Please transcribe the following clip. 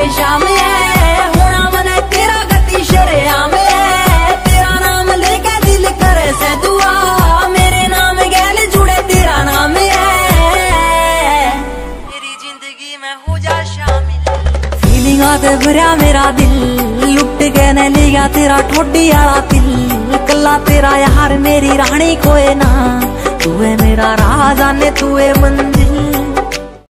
कोई शाम है, होना मने तेरा गति शरेआम है। तेरा नाम लेके दिल करे से दुआ, मेरे नाम गैल जुड़े तेरा नाम है। मेरी जिंदगी में हो जा शामिल। फीलिंगा ते भरया मेरा दिल, लुट के न लिया तेरा ठोडी आला दिल। कल्ला तेरा यार मेरी रानी कोई ना, तू है मेरा राजा ने तू है मंजिल।